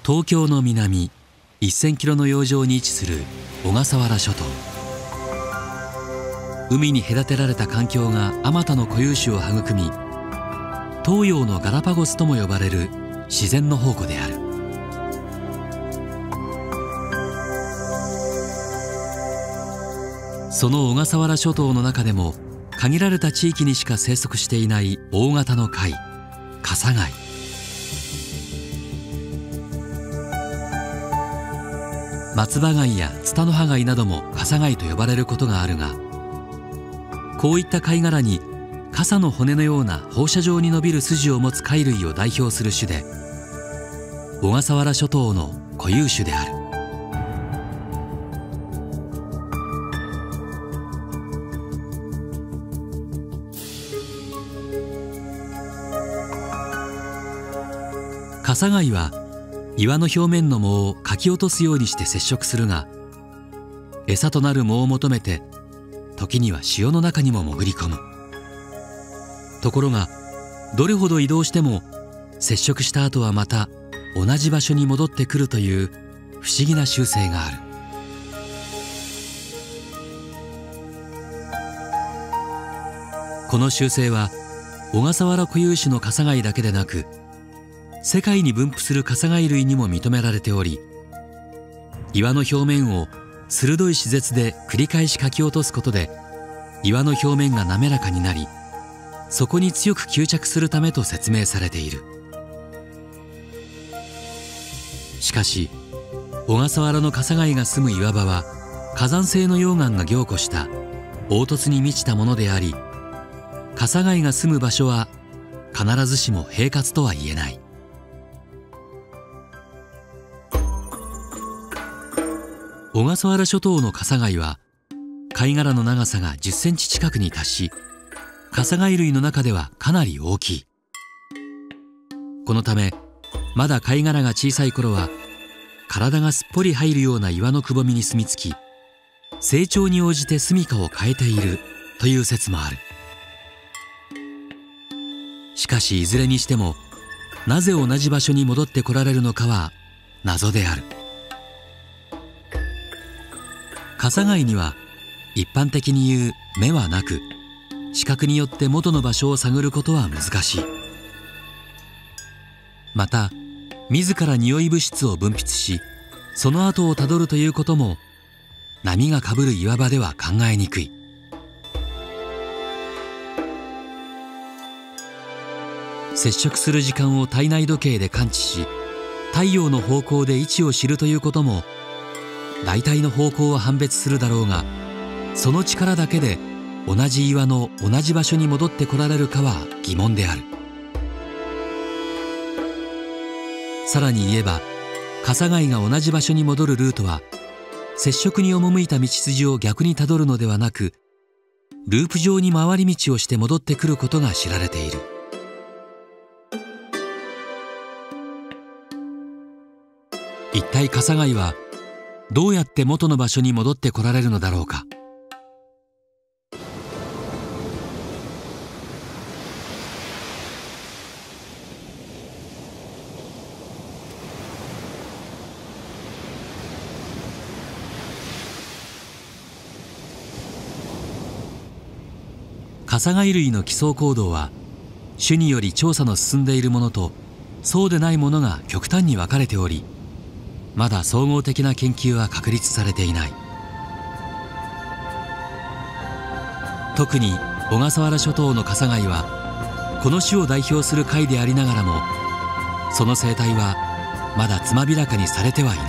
東京の南1000キロの洋上に位置する小笠原諸島。海に隔てられた環境があまたの固有種を育み、東洋のガラパゴスとも呼ばれる自然の宝庫である。その小笠原諸島の中でも限られた地域にしか生息していない大型の貝、カサガイ。松葉貝やツタノハ貝などもカサガイと呼ばれることがあるが、こういった貝殻に傘の骨のような放射状に伸びる筋を持つ貝類を代表する種で、小笠原諸島の固有種である。カサガイは岩の表面の藻をかき落とすようにして接触するが、餌となる藻を求めて時には潮の中にも潜り込む。ところがどれほど移動しても接触した後はまた同じ場所に戻ってくるという不思議な習性がある。この習性は小笠原固有種のカサガイだけでなく、世界に分布するカサガイ類にも認められており、岩の表面を鋭い歯舌で繰り返しかき落とすことで岩の表面が滑らかになり、そこに強く吸着するためと説明されている。しかし小笠原のカサガイが住む岩場は火山性の溶岩が凝固した凹凸に満ちたものであり、カサガイが住む場所は必ずしも平滑とは言えない。小笠原諸島のカサガイは貝殻の長さが10センチ近くに達し、カサガイ類の中ではかなり大きい。このためまだ貝殻が小さい頃は体がすっぽり入るような岩のくぼみに住み着き、成長に応じて住処を変えているという説もある。しかしいずれにしてもなぜ同じ場所に戻ってこられるのかは謎である。カサガイには一般的に言う目はなく、視覚によって元の場所を探ることは難しい。また自ら匂い物質を分泌し、その後をたどるということも波がかぶる岩場では考えにくい。接触する時間を体内時計で感知し、太陽の方向で位置を知るということも大体の方向は判別するだろうが、その力だけで同じ岩の同じ場所に戻ってこられるかは疑問である。さらに言えば、カサガイが同じ場所に戻るルートは接触に赴いた道筋を逆にたどるのではなく、ループ上に回り道をして戻ってくることが知られている。一体カサガイはどうやって元の場所に戻ってこられるのだろうか。カサガイ類の帰巣行動は種により調査の進んでいるものとそうでないものが極端に分かれており、まだ総合的な研究は確立されていない。特に小笠原諸島のカサガイはこの種を代表する貝でありながらも、その生態はまだつまびらかにされてはいない。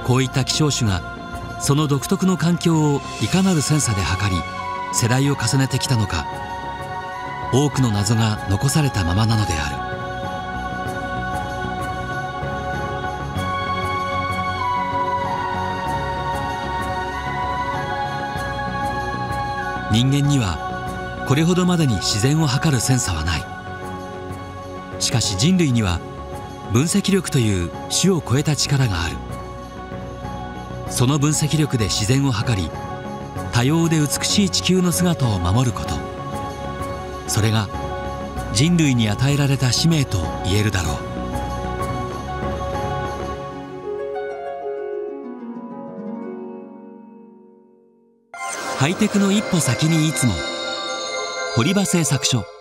こういった希少種がその独特の環境をいかなるセンサで測り世代を重ねてきたのか、多くの謎が残されたままなのである。人間にはこれほどまでに自然を測るセンサはない。しかし人類には分析力という種を超えた力がある。その分析力で自然を測り、多様で美しい地球の姿を守ること、それが人類に与えられた使命と言えるだろう。 ハイテクの一歩先にいつも堀場製作所。